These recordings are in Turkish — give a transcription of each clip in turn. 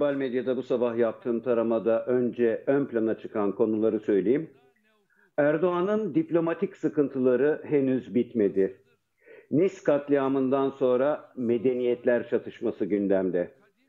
Global medyada bu sabah yaptığım taramada önce ön plana çıkan konuları söyleyeyim. Erdoğan'ın diplomatik sıkıntıları henüz bitmedi. Nice katliamından sonra medeniyetler çatışması gündemde.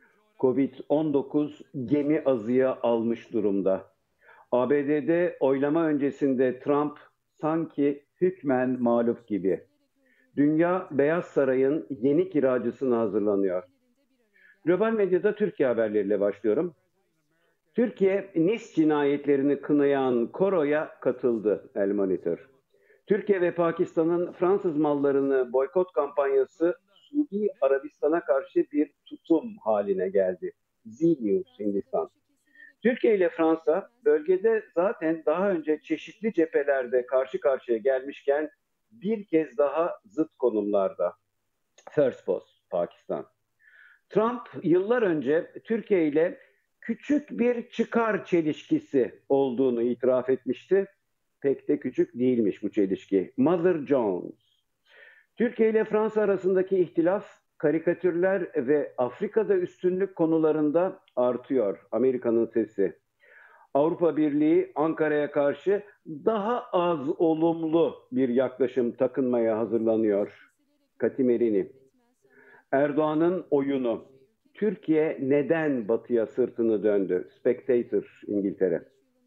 Covid-19 gemi azıya almış durumda. ABD'de oylama öncesinde Trump sanki hükmen mağlup gibi. Dünya Beyaz Saray'ın yeni kiracısına hazırlanıyor. Global medyada Türkiye haberleriyle başlıyorum. Türkiye, Nice cinayetlerini kınayan koroya katıldı El Monitor. Türkiye ve Pakistan'ın Fransız mallarını boykot kampanyası Suudi Arabistan'a karşı bir tutum haline geldi. Z-News Hindistan. Türkiye ile Fransa bölgede zaten daha önce çeşitli cephelerde karşı karşıya gelmişken bir kez daha zıt konumlarda. First Post, Pakistan. Trump yıllar önce Türkiye ile küçük bir çıkar çelişkisi olduğunu itiraf etmişti. Pek de küçük değilmiş bu çelişki. Mother Jones. Türkiye ile Fransa arasındaki ihtilaf karikatürler ve Afrika'da üstünlük konularında artıyor. Amerika'nın sesi. Avrupa Birliği Ankara'ya karşı daha az olumlu bir yaklaşım takınmaya hazırlanıyor. Katimerini. Erdoğan'ın oyunu. Türkiye neden batıya sırtını döndü? Spectator, İngiltere.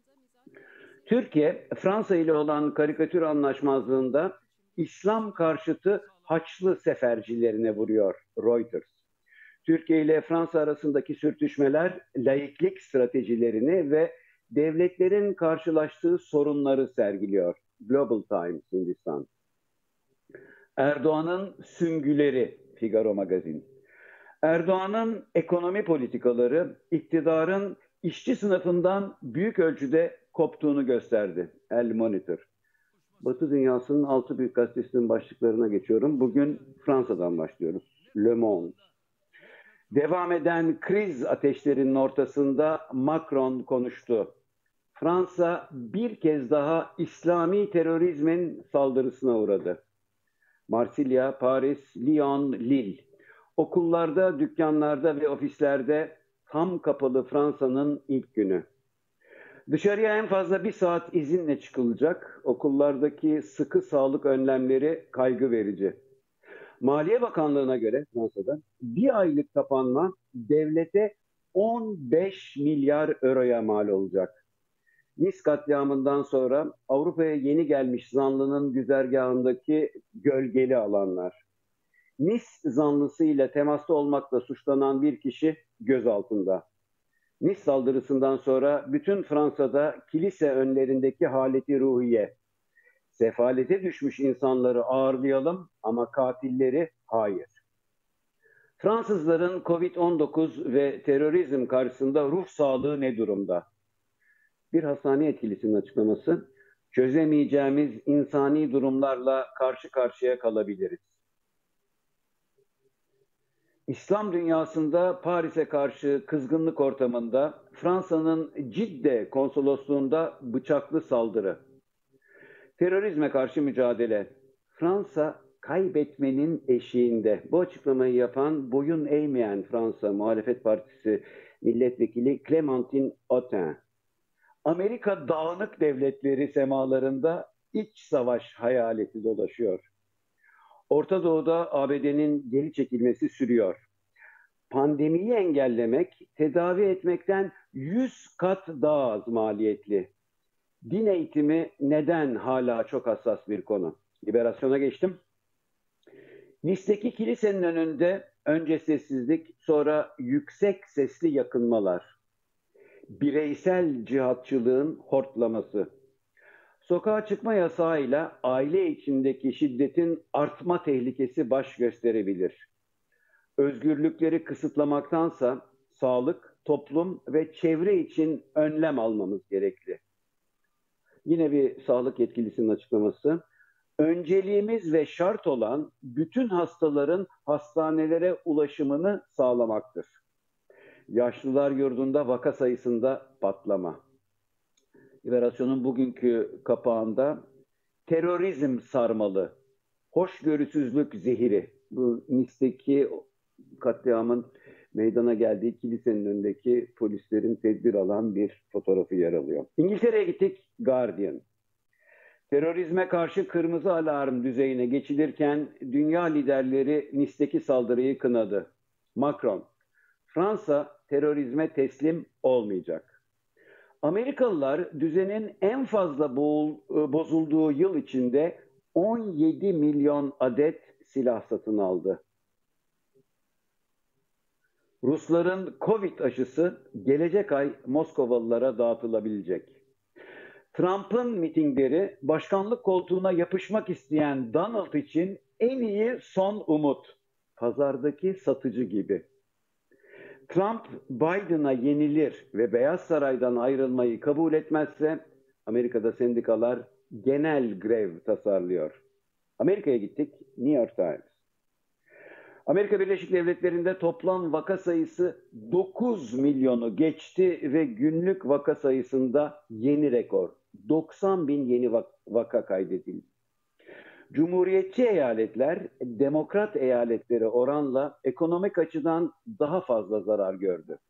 Türkiye, Fransa ile olan karikatür anlaşmazlığında İslam karşıtı Haçlı sefercilerine vuruyor. Reuters. Türkiye ile Fransa arasındaki sürtüşmeler laiklik stratejilerini ve devletlerin karşılaştığı sorunları sergiliyor. Global Times, Hindistan. Erdoğan'ın süngüleri, Figaro Magazin. Erdoğan'ın ekonomi politikaları iktidarın işçi sınıfından büyük ölçüde koptuğunu gösterdi. El Monitor. Batı dünyasının 6 büyük gazetesinin başlıklarına geçiyorum. Bugün Fransa'dan başlıyoruz. Le Monde. Devam eden kriz ateşlerinin ortasında Macron konuştu. Fransa bir kez daha İslami terörizmin saldırısına uğradı. Marsilya, Paris, Lyon, Lille. Okullarda, dükkanlarda ve ofislerde tam kapalı Fransa'nın ilk günü. Dışarıya en fazla bir saat izinle çıkılacak. Okullardaki sıkı sağlık önlemleri kaygı verici. Maliye Bakanlığı'na göre Fransa'da bir aylık kapanma devlete 15 milyar euroya mal olacak. Nice katliamından sonra Avrupa'ya yeni gelmiş zanlının güzergahındaki gölgeli alanlar. Nice zanlısıyla temasta olmakla suçlanan bir kişi gözaltında. Nice saldırısından sonra bütün Fransa'da kilise önlerindeki haleti ruhiye. Sefalete düşmüş insanları ağırlayalım ama katilleri hayır. Fransızların Covid-19 ve terörizm karşısında ruh sağlığı ne durumda? Bir hastane etkilisinin açıklaması, çözemeyeceğimiz insani durumlarla karşı karşıya kalabiliriz. İslam dünyasında Paris'e karşı kızgınlık ortamında Fransa'nın Cidde konsolosluğunda bıçaklı saldırı. Terörizme karşı mücadele. Fransa kaybetmenin eşiğinde. Bu açıklamayı yapan boyun eğmeyen Fransa Muhalefet Partisi milletvekili Clémentine Autain. Amerika dağınık devletleri semalarında iç savaş hayaleti dolaşıyor. Orta Doğu'da ABD'nin geri çekilmesi sürüyor. Pandemiyi engellemek, tedavi etmekten 100 kat daha az maliyetli. Din eğitimi neden hala çok hassas bir konu? Liberasyona geçtim. Nice'deki kilisenin önünde önce sessizlik, sonra yüksek sesli yakınmalar. Bireysel cihatçılığın hortlaması. Sokağa çıkma yasağıyla aile içindeki şiddetin artma tehlikesi baş gösterebilir. Özgürlükleri kısıtlamaktansa sağlık, toplum ve çevre için önlem almamız gerekli. Yine bir sağlık yetkilisinin açıklaması. Önceliğimiz ve şart olan bütün hastaların hastanelere ulaşımını sağlamaktır. Yaşlılar yurdunda vaka sayısında patlama. Liberasyon'un bugünkü kapağında terörizm sarmalı, hoşgörüsüzlük zehiri. Bu Nice'deki katliamın meydana geldiği kilisenin önündeki polislerin tedbir alan bir fotoğrafı yer alıyor. İngiltere'ye gittik, Guardian. Terörizme karşı kırmızı alarm düzeyine geçilirken dünya liderleri Nice'deki saldırıyı kınadı. Macron, Fransa terörizme teslim olmayacak. Amerikalılar düzenin en fazla bozulduğu yıl içinde 17 milyon adet silah satın aldı. Rusların Covid aşısı gelecek ay Moskovalılara dağıtılabilecek. Trump'ın mitingleri başkanlık koltuğuna yapışmak isteyen Donald için en iyi son umut. Pazardaki satıcı gibi. Trump Biden'a yenilir ve Beyaz Saray'dan ayrılmayı kabul etmezse Amerika'da sendikalar genel grev tasarlıyor. Amerika'ya gittik, New York Times. Amerika Birleşik Devletleri'nde toplam vaka sayısı 9 milyonu geçti ve günlük vaka sayısında yeni rekor. 90 bin yeni vaka kaydedildi. Cumhuriyetçi eyaletler, demokrat eyaletlere oranla ekonomik açıdan daha fazla zarar gördü.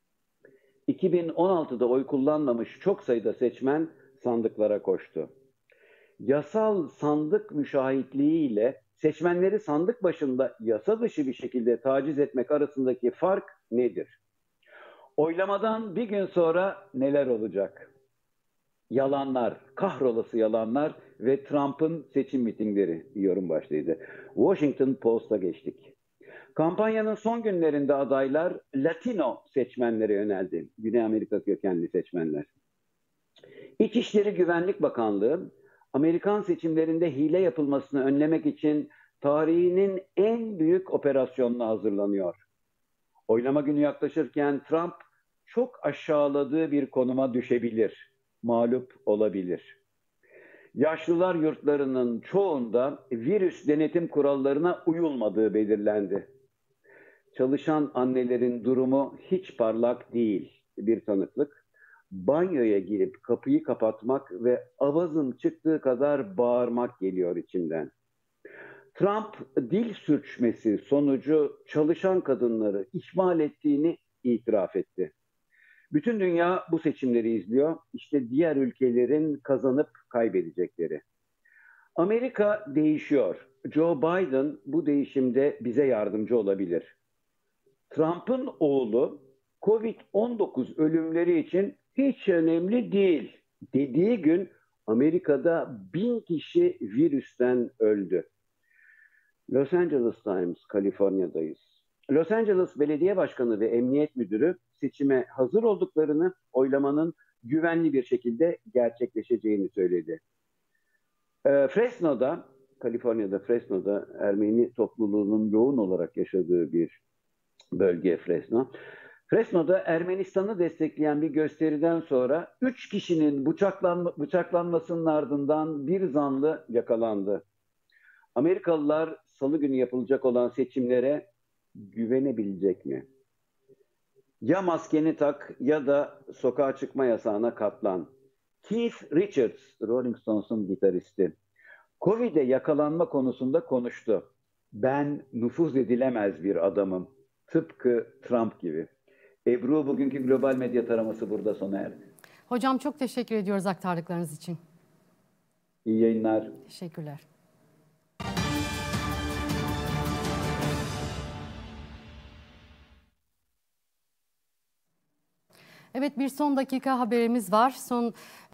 2016'da oy kullanmamış çok sayıda seçmen sandıklara koştu. Yasal sandık müşahitliği ile seçmenleri sandık başında yasa dışı bir şekilde taciz etmek arasındaki fark nedir? Oylamadan bir gün sonra neler olacak? Yalanlar, kahrolası yalanlar ve Trump'ın seçim mitingleri yorum başlığıydı. Washington Post'a geçtik. Kampanyanın son günlerinde adaylar Latino seçmenlere yöneldi. Güney Amerika kökenli seçmenler. İçişleri Güvenlik Bakanlığı, Amerikan seçimlerinde hile yapılmasını önlemek için tarihinin en büyük operasyonuna hazırlanıyor. Oylama günü yaklaşırken Trump çok aşağıladığı bir konuma düşebilir, mağlup olabilir. Yaşlılar yurtlarının çoğunda virüs denetim kurallarına uyulmadığı belirlendi. Çalışan annelerin durumu hiç parlak değil, bir tanıklık. Banyoya girip kapıyı kapatmak ve avazın çıktığı kadar bağırmak geliyor içimden. Trump dil sürçmesi sonucu çalışan kadınları ihmal ettiğini itiraf etti. Bütün dünya bu seçimleri izliyor. İşte diğer ülkelerin kazanıp kaybedecekleri. Amerika değişiyor. Joe Biden bu değişimde bize yardımcı olabilir. Trump'ın oğlu Covid-19 ölümleri için hiç önemli değil dediği gün Amerika'da 1000 kişi virüsten öldü. Los Angeles Times, Kaliforniya'dayız. Los Angeles Belediye Başkanı ve Emniyet Müdürü seçime hazır olduklarını, oylamanın güvenli bir şekilde gerçekleşeceğini söyledi. Fresno'da, Kaliforniya'da Fresno'da Ermeni topluluğunun yoğun olarak yaşadığı bir bölge Fresno. Fresno'da Ermenistan'ı destekleyen bir gösteriden sonra 3 kişinin bıçaklanmasının ardından bir zanlı yakalandı. Amerikalılar Salı günü yapılacak olan seçimlere güvenebilecek mi? Ya maskeni tak ya da sokağa çıkma yasağına katlan. Keith Richards, Rolling Stones'un gitaristi, Covid'e yakalanma konusunda konuştu. Ben nüfuz edilemez bir adamım. Tıpkı Trump gibi. Ebru, bugünkü global medya taraması burada sona erdi. Hocam çok teşekkür ediyoruz aktardıklarınız için. İyi yayınlar. Teşekkürler. Evet, bir son dakika haberimiz var.